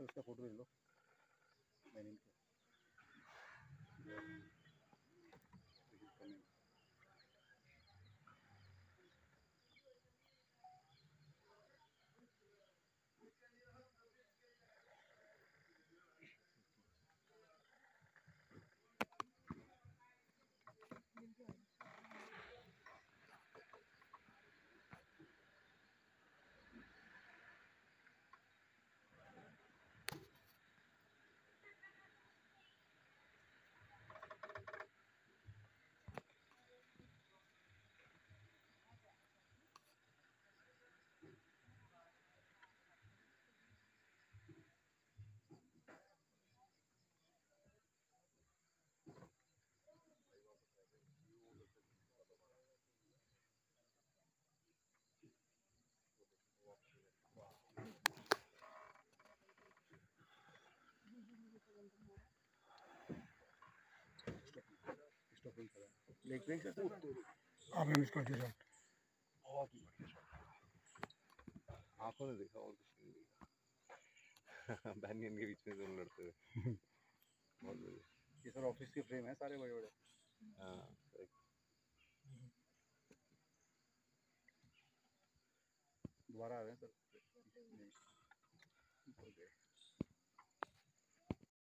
sir उसका photo ले लो मैंने इनके लेग ब्रेक आपने इसको दिया बहुत बढ़िया आंखों ने देखा और कुछ नहीं देखा बैनियन के बीच में दोनों लड़ते हुए बहुत बढ़िया ये सर ऑफिस के फ्रेम है सारे बड़े बड़े हाँ दोबारा आ रहे हैं सर